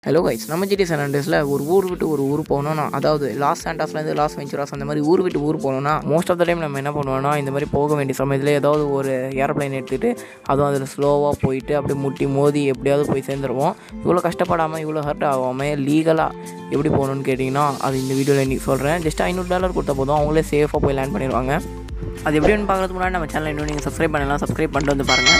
Hello guys, நம்ம GTA SAN ANDREASல ஒரு ஊர் விட்டு ஒரு ஊர் போகணும்னா, அதாவது லாஸ் சாண்டாஸ்லேருந்து லாஸ் வெஞ்சராஸ் அந்த மாதிரி ஊர் விட்டு ஊர் போகணும்னா மோஸ்ட் ஆஃப் த டைம் நம்ம என்ன பண்ணுவோம்னா, இந்த மாதிரி போக வேண்டிய சமயத்தில் ஏதாவது ஒரு ஏரோப்ளைன் எடுத்துகிட்டு அதுவும் அதில் ஸ்லோவாக போயிட்டு அப்படியே முட்டி மோதி எப்படியாவது போய் சேர்ந்துருவோம். இவ்வளோ கஷ்டப்படாமல் இவ்வளோ ஹர்ட் ஆகாமல் லீகலாக எப்படி போகணுன்னு கேட்டிங்கன்னா, அது இந்த வீடியோவில் இன்றைக்கி சொல்கிறேன். ஜஸ்ட் $500 கொடுத்த போதும் அவங்களே சேஃபாக போய் லேண்ட் பண்ணிடுவாங்க. அது எப்படின்னு பார்க்குறதுக்கு முன்னாடி நம்ம சேனலை இன்னும் நீங்கள் சப்ஸ்கிரைப் பண்ணலாம். சப்ஸ்கிரைப் பண்ணிட்டு வந்து பாருங்கள்.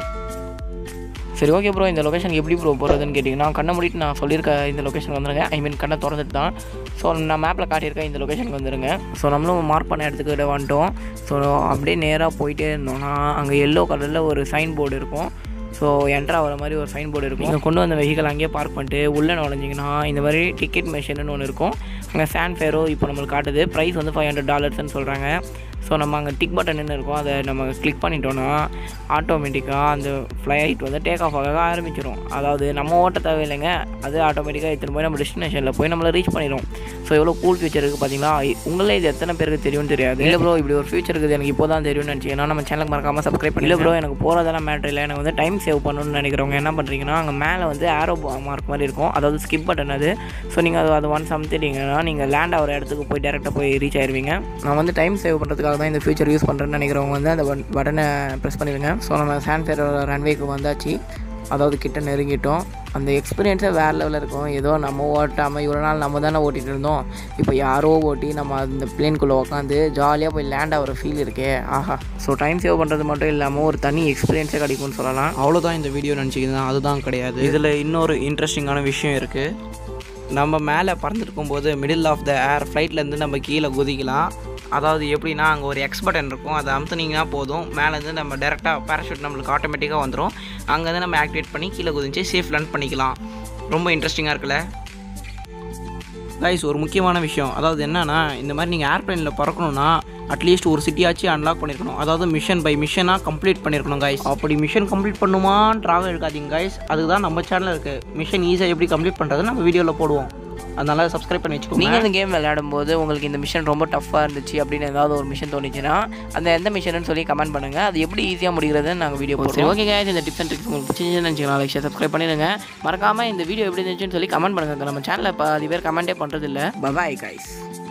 சரி, ஓகே ப்ரோ, இந்த லொக்கேஷனுக்கு எப்படி ப்ரோ போகிறதுன்னு கேட்டிங்கன்னா, கண்ணை மூடிட்டு நான் சொல்லியிருக்க இந்த லொக்கேஷனுக்கு வந்துடுங்க. ஐ மீன் கண்ணை திறந்துட்டு தான். ஸோ நான் மேப்பில் காட்டியிருக்கேன் இந்த லொக்கேஷனுக்கு வந்துடுங்க. ஸோ நம்மளும் மார்க் பண்ண இடத்துக்கிட்ட வந்துட்டோம். ஸோ அப்படியே நேராக போயிட்டே இருந்தோம்னா அங்கே எல்லோ கலரில் ஒரு சைன் போர்டு இருக்கும். ஸோ என்ட்ரா வர மாதிரி ஒரு சைன் போர்டு இருக்கும். நீங்கள் கொண்டு வந்த வெஹிக்கல் அங்கேயே பார்க் பண்ணிட்டு உள்ளே நுழைஞ்சிங்கன்னா இந்த மாதிரி டிக்கெட் மெஷின்னு ஒன்று இருக்கும். அங்கே சான் ஃபேரோ இப்போ நம்மளுக்கு காட்டுது. ப்ரைஸ் வந்து $500 சொல்கிறாங்க. ஸோ நம்ம அங்கே டிக் பட்டன்னு இருக்கும், அதை நம்ம கிளிக் பண்ணிட்டோன்னா ஆட்டோமேட்டிக்காக அந்த ஃப்ளைட் வந்து டேக் ஆஃப் ஆக ஆரம்பிச்சிடும். அதாவது நம்ம ஓட்ட தேவையில்லைங்க, அது ஆட்டோமேட்டிக்காக எடுத்துகிட்டு போய் நம்ம டெஸ்டினேஷனில் போய் நம்மளை ரீச் பண்ணிடும். ஸோ எவ்வளோ கூல் ஃபியூச்சர் இருக்குது பார்த்தீங்களா. உங்களே இது எத்தனை பேருக்கு தெரியும்னு தெரியாது. இல்லை ப்ரோ, இப்படி ஒரு ஃபியூச்சர் இருக்குது எனக்கு இப்போ தான் தெரியும்னு நினச்சிங்கன்னா நம்ம சேனலுக்கு மறக்காமல் சப்ஸ்கிரைப் பண்ணி. இல்லை ப்ரோ, எனக்கு போகிறதெல்லாம் மேட்ரு இல்லை, எனக்கு வந்து டைம் சேவ் பண்ணணும்னு நினைக்கிறவங்க என்ன பண்ணுறீங்கன்னா, அங்கே மேலே வந்து ஏரோ மார்க் மாதிரி இருக்கும், அதாவது ஸ்கிப் பட்டன் அது. ஸோ நீங்கள் அது ஒன்ஸ் அமுத்திட்டீங்கன்னா நீங்கள் லேண்ட் ஆகிற இடத்துக்கு போய் டேரெக்டாக போய் ரீச் ஆயிடுவீங்க. நான் வந்து டைம் சேவ் பண்ணுறதுக்காக தான் இந்த ஃபியூச்சர் யூஸ் பண்ணுறேன்னு நினைக்கிறவங்க வந்து அந்த பட்டனை ப்ரெஸ் பண்ணிடுங்க. ஸோ நம்ம சான் ஃபேரோட ரன்வேக்கு வந்தாச்சு, அதாவது கிட்ட நெருங்கிட்டோம். அந்த எக்ஸ்பீரியன்ஸே வேறு லெவலில் இருக்கும். ஏதோ நம்ம ஓட்டாமல் இவ்வளோ நாள் நம்ம தானே ஓட்டிகிட்டு இருந்தோம், இப்போ யாரோ ஓட்டி நம்ம அந்த பிளேனுக்குள்ளே உட்காந்து ஜாலியாக போய் லேண்ட் ஆகிற ஃபீல் இருக்கே, ஆஹா. ஸோ டைம் சேவ் பண்ணுறது மட்டும் இல்லாமல் ஒரு தனி எக்ஸ்பீரியன்ஸே கிடைக்கும்னு சொல்லலாம். அவ்வளோதான் இந்த வீடியோ நினச்சிக்கிது, அதுதான் கிடையாது. இதில் இன்னொரு இன்ட்ரெஸ்டிங்கான விஷயம் இருக்குது. நம்ம மேலே பறந்துருக்கும்போது மிடில் ஆஃப் த ஏர் ஃப்ளைட்லேருந்து நம்ம கீழே குதிக்கலாம். அதாவது எப்படின்னா, அங்கே ஒரு எக்ஸ் பட்டன் இருக்கும், அதை அமுத்துனீங்கன்னா போதும், மேலேருந்து நம்ம டேரெக்டாக பேராஷூட் நம்மளுக்கு ஆட்டோமேட்டிக்காக வந்துடும். அங்கேருந்து நம்ம ஆக்டிவேட் பண்ணி கீழே குதிச்சு சேஃப் லேண்ட் பண்ணிக்கலாம். ரொம்ப இன்ட்ரெஸ்டிங்காக இருக்குல்ல கைஸ். ஒரு முக்கியமான விஷயம், அதாவது என்னென்னா, இந்த மாதிரி நீங்கள் ஏர்ப்ளைனில் பறக்கணுன்னா அட்லீஸ்ட் ஒரு சிட்டியாச்சு அன்லாக் பண்ணியிருக்கணும். அதாவது மிஷன் பை மிஷனாக கம்ப்ளீட் பண்ணியிருக்கணும் கைஸ். அப்படி மிஷன் கம்ப்ளீட் பண்ணுமான்றாக இருக்காதீங்க கைஸ். அதுக்கு தான் நம்ம சேனலில் இருக்குது மிஷன் ஈஸியாக எப்படி கம்ப்ளீட் பண்ணுறது நம்ம வீடியோவில் போடுவோம். அதனால் சப்ஸ்கிரைப் பண்ணி வச்சுக்கோங்க. நீங்கள் இந்த கேம் விளையாடும்போது உங்களுக்கு இந்த மிஷன் ரொம்ப டஃப்பாக இருந்துச்சு அப்படின்னு ஏதாவது ஒரு மிஷன் தோணுச்சுன்னா அந்த எந்த மிஷன்னு சொல்லி கமெண்ட் பண்ணுங்கள். அது எப்படி ஈஸியாக முடிகிறதுன்னு நாங்கள் வீடியோ போடுறோம். ஓகே கைஸ், இந்த டிப்ஸ் அண்ட் ட்ரிக்ஸ் உங்களுக்கு பிடிச்சிருந்துச்சுன்னு நினச்சிக்கலாம், லைக் சப்ஸ்கிரைப் பண்ணிடுங்க. மறக்காமல் இந்த வீடியோ எப்படி இருந்துச்சுன்னு சொல்லி கமெண்ட் பண்ணுங்கள். நம்ம சேனலில் இப்போ அது பேர் கமெண்ட்டே பண்ணுறது இல்லை. Bye guys.